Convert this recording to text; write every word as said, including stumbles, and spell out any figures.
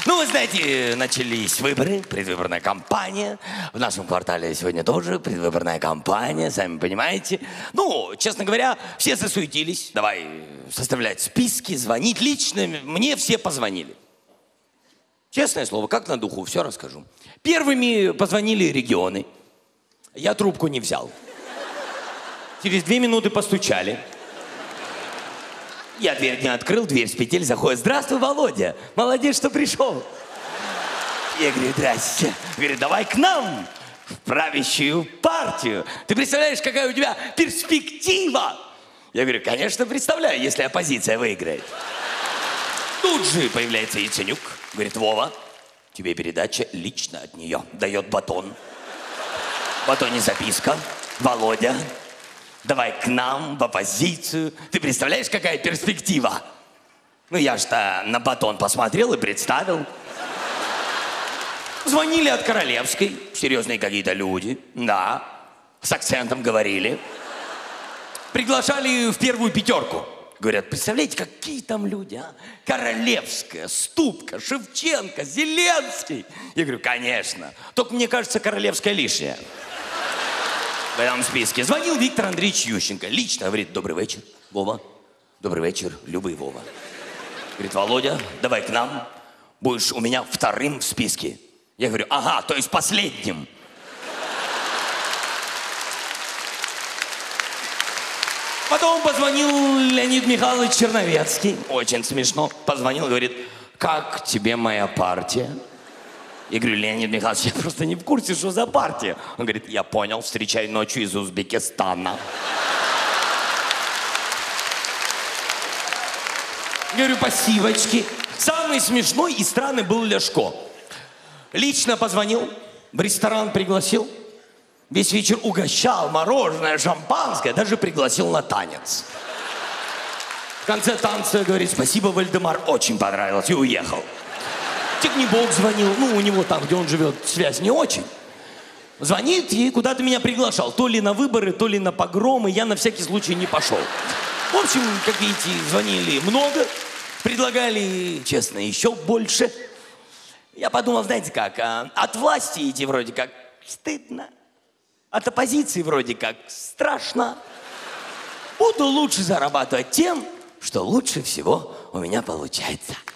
Ну, вы знаете, начались выборы, предвыборная кампания. В нашем квартале сегодня тоже предвыборная кампания, сами понимаете. Ну, честно говоря, все засуетились. Давай составлять списки, звонить. Лично мне все позвонили. Честное слово, как на духу, все расскажу. Первыми позвонили регионы. Я трубку не взял. Через две минуты постучали. Я дверь не открыл, дверь с петель заходит. Здравствуй, Володя. Молодец, что пришел. Я говорю, здрасте. Говорю, давай к нам, в правящую партию. Ты представляешь, какая у тебя перспектива? Я говорю, конечно, представляю, если оппозиция выиграет. Тут же появляется Яценюк. Говорит, Вова, тебе передача лично от нее. Дает батон. В батоне записка. Володя, давай к нам, в оппозицию. Ты представляешь, какая перспектива? Ну, я ж-то на батон посмотрел и представил. Звонили от Королевской. Серьезные какие-то люди. Да. С акцентом говорили. Приглашали в первую пятерку. Говорят, представляете, какие там люди, а? Королевская, Ступка, Шевченко, Зеленский. Я говорю, конечно. Только мне кажется, Королевская лишняя. В этом списке. Звонил Виктор Андреевич Ющенко. Лично говорит, добрый вечер, Вова. Добрый вечер, любый Вова. Говорит, Володя, давай к нам. Будешь у меня вторым в списке. Я говорю, ага, то есть последним. Потом позвонил Леонид Михайлович Черновецкий. Очень смешно. Позвонил, говорит, как тебе моя партия? Я говорю, Леонид Михайлович, я просто не в курсе, что за партия. Он говорит, я понял, встречай ночью из Узбекистана. Я говорю, спасибочки. Самый смешной и странный был Ляшко. Лично позвонил, в ресторан пригласил. Весь вечер угощал, мороженое, шампанское, даже пригласил на танец. В конце танца говорит, спасибо, Вальдемар, очень понравилось, и уехал. Технибок звонил, ну, у него там, где он живет, связь не очень. Звонит и куда-то меня приглашал. То ли на выборы, то ли на погромы. Я на всякий случай не пошел. В общем, как видите, звонили много. Предлагали, честно, еще больше. Я подумал, знаете как, а, от власти идти вроде как стыдно. От оппозиции вроде как страшно. Буду лучше зарабатывать тем, что лучше всего у меня получается.